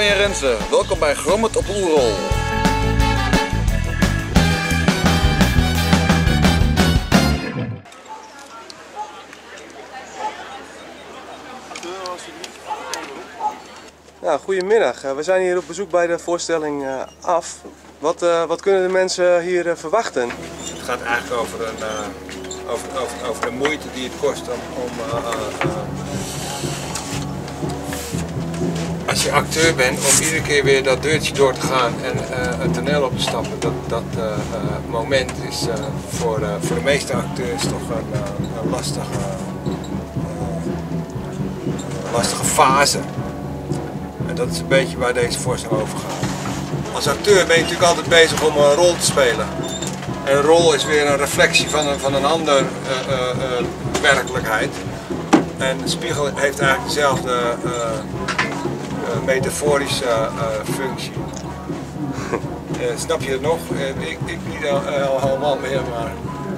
Tommy en Renze, welkom bij Grommet op Oerol. Ja, goedemiddag. We zijn hier op bezoek bij de voorstelling Af. Wat kunnen de mensen hier verwachten? Het gaat eigenlijk over de moeite die het kost om als je acteur bent, om iedere keer weer dat deurtje door te gaan en een toneel op te stappen. Dat moment is voor de meeste acteurs toch een lastige fase. En dat is een beetje waar deze voorstelling over gaat. Als acteur ben je natuurlijk altijd bezig om een rol te spelen. En een rol is weer een reflectie van een andere werkelijkheid. En de spiegel heeft eigenlijk dezelfde metaforische functie. Snap je het nog? Ik niet helemaal meer, maar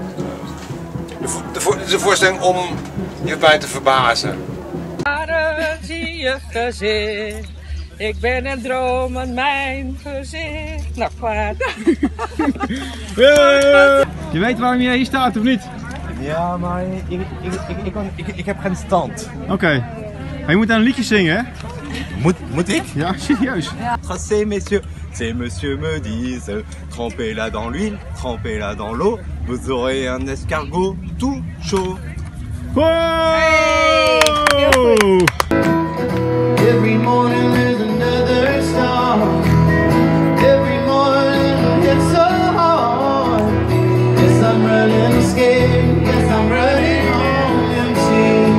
het is een voorstelling om je bij te verbazen. Zie je gezicht, ik ben een dromen, mijn gezicht. Nou, klaar. Je weet waarom jij hier staat of niet? Ja, maar ik heb geen stand. Oké. Maar je moet daar een liedje zingen, hè? Moet ik? Ja, serieus. Ces messieurs me disent, trempez-la dans l'huile, trempez-la dans l'eau, vous aurez un escargot tout chaud. Wow! Every morning there's another star. Every morning it's so hard. Yes, I'm running scared. Yes, I'm running on empty.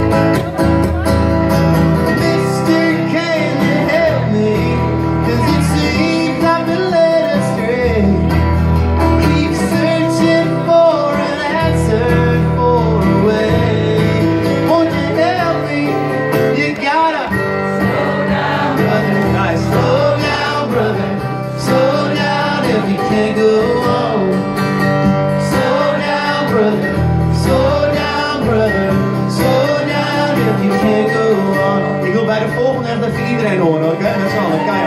Mister, can you help me? 'Cause it seems I've been led astray. Keep searching for an answer for a way. Won't you help me? You gotta slow down, brother. Nice. Slow down, brother. Slow down if you can't go on. Slow down, brother. Slow down, brother. Slow down if you can't go on. Ik wil bij de volgende echt even iedereen horen, oké? Dat is wel een keihard.